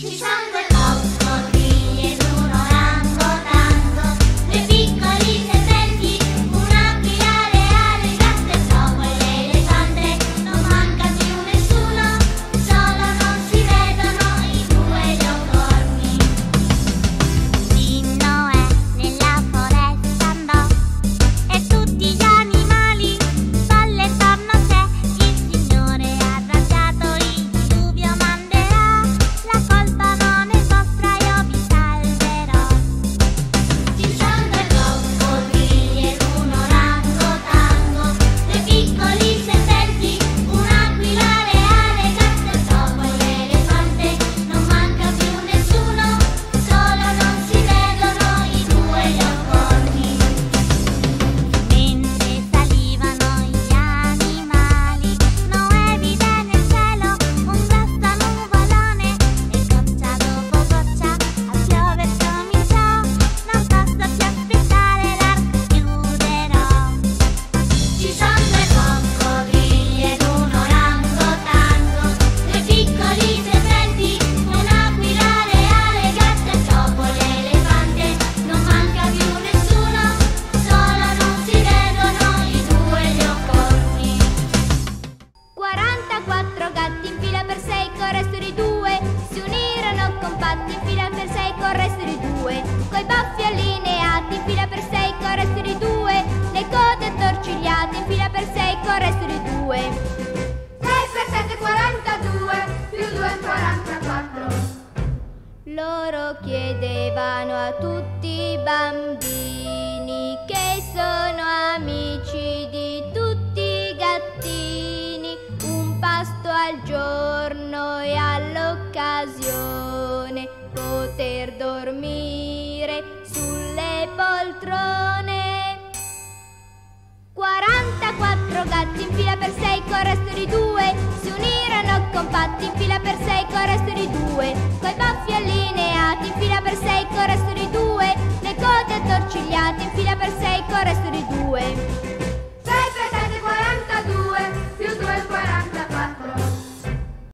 coi baffi allineati, in fila per 6 con resto di 2, le code attorcigliate, in fila per 6 con resto di 2. 6 per 7 42, più 2 è 44. Loro chiedevano a tutti i bambini che sono amici di tutti i gattini, un pasto al giorno e all'occasione poter dormire sulle poltrone. 44 gatti in fila per 6 con resto di 2 si unirono compatti in fila per 6 con resto di 2.